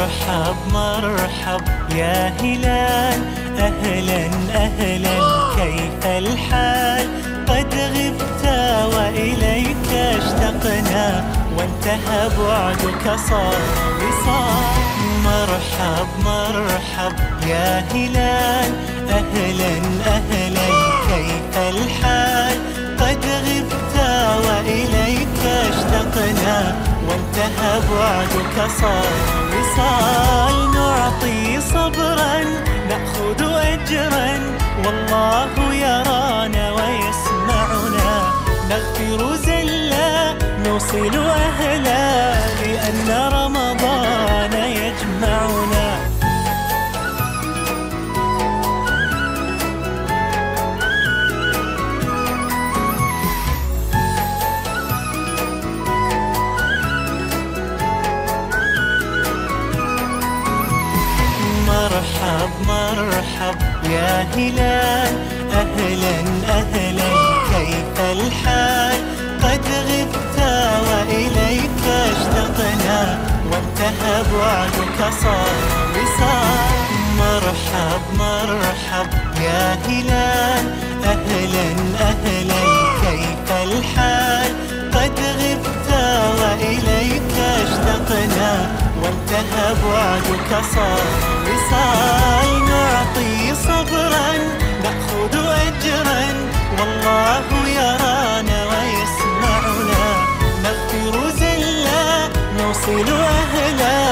مرحب مرحب يا هلال، أهلا أهلا كيف الحال؟ قد غبت وإليك اشتقنا، وانتهى بعدك صار وصال. مرحب مرحب يا هلال، أهلا أهلا كيف الحال؟ قد غبت وإليك اشتقنا، وانتهى بعدك صار وصال. نعطي صبرا نأخذ أجرا، والله يرانا ويسمعنا. نغفر زلا نوصل أهلا، لأن رمضان يجمعنا. مرحب مرحب يا هلال، أهلا أهلا كيف الحال؟ قد غبت وإليك اشتقنا، وانتهى بعدك صار وصال. مرحب مرحب يا هلال، أهلا أهلا كيف الحال؟ قد غبت وإليك اشتقنا، وانتهى بعدك صار وصال. نعطي صبرا نأخذ أجرا، والله يرانا ويسمعنا. نغفر زلا نوصل أهلا،